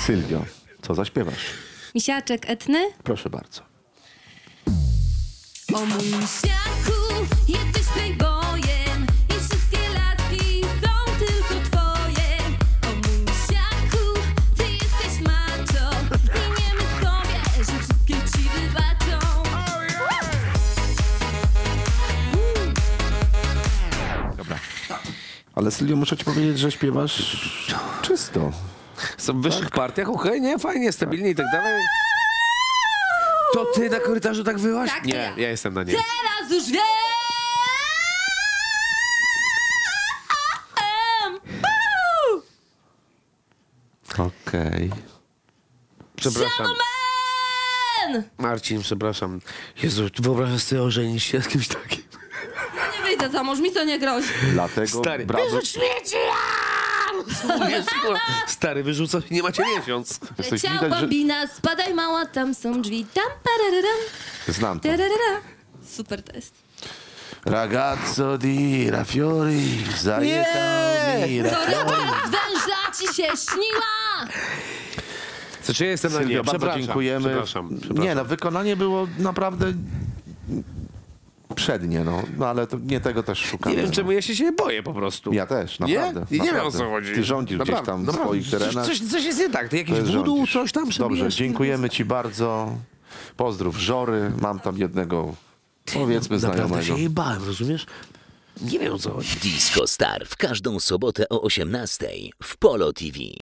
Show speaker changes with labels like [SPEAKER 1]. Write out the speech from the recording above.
[SPEAKER 1] Sylwio, co zaśpiewasz?
[SPEAKER 2] Misiaczek etny?
[SPEAKER 1] Proszę bardzo.
[SPEAKER 2] O mój misiaku, jesteś playboyem i wszystkie laski są tylko twoje. O mój misiaku, ty jesteś macho i nie myśl sobie, że wszystkie ci wybaczą.
[SPEAKER 1] Dobra. Ale Sylwio, muszę ci powiedzieć, że śpiewasz czysto.
[SPEAKER 3] Są w wyższych partiach, okej, nie? Fajnie, stabilnie i tak dalej. To ty na korytarzu tak wyłaś?
[SPEAKER 2] Tak, to
[SPEAKER 3] nie,
[SPEAKER 2] ja.
[SPEAKER 3] ja jestem na nie.
[SPEAKER 2] Teraz już wiem!
[SPEAKER 1] Okej.
[SPEAKER 3] Przepraszam.
[SPEAKER 2] Man!
[SPEAKER 3] Marcin, przepraszam. Jezu, wyobrażasz sobie ożenić się z kimś takim?
[SPEAKER 2] Ja nie wyjdę za mąż, mi to nie grozi.
[SPEAKER 1] Dlatego
[SPEAKER 3] Stary,
[SPEAKER 1] brawo...
[SPEAKER 3] śmieci! Stary, wyrzuca się, nie macie miesiąc.
[SPEAKER 1] Jesteś
[SPEAKER 2] Leciał
[SPEAKER 1] widać, że...
[SPEAKER 2] bambina, spadaj mała, tam są drzwi, tam pararadam,
[SPEAKER 1] Znam to.
[SPEAKER 2] tararara. Super test.
[SPEAKER 1] Ragazzo di Rafiori, zajechał mi
[SPEAKER 2] To
[SPEAKER 1] Rafiori.
[SPEAKER 2] węża ci się śniła!
[SPEAKER 3] Znaczy, ja jestem na
[SPEAKER 1] Sylwio,
[SPEAKER 3] nie.
[SPEAKER 1] bardzo
[SPEAKER 3] Przepraszam,
[SPEAKER 1] dziękujemy.
[SPEAKER 3] Przepraszam.
[SPEAKER 1] Nie, no wykonanie było naprawdę przednie, no ale to nie tego też szukamy.
[SPEAKER 3] Nie wiem,
[SPEAKER 1] no.
[SPEAKER 3] czemu ja się ciebie boję po prostu.
[SPEAKER 1] Ja też,
[SPEAKER 3] Nie?
[SPEAKER 1] naprawdę.
[SPEAKER 3] I nie wiem, o
[SPEAKER 1] naprawdę.
[SPEAKER 3] co chodzi.
[SPEAKER 1] Ty rządzisz gdzieś
[SPEAKER 3] Naprawdę,
[SPEAKER 1] tam w
[SPEAKER 3] naprawdę.
[SPEAKER 1] swoich terenach.
[SPEAKER 3] Coś jest nie tak. Ty jakiś
[SPEAKER 1] Też
[SPEAKER 3] wudu,
[SPEAKER 1] rządzisz.
[SPEAKER 3] coś tam
[SPEAKER 1] Dobrze,
[SPEAKER 3] przebijasz?
[SPEAKER 1] dziękujemy ci bardzo. Pozdrów Żory. Mam tam jednego, powiedzmy,
[SPEAKER 3] Naprawdę
[SPEAKER 1] znajomego.
[SPEAKER 3] się jej bałem, rozumiesz? Nie wiem, o co chodzi.
[SPEAKER 4] Disco Star w każdą sobotę o 18:00 w Polo TV.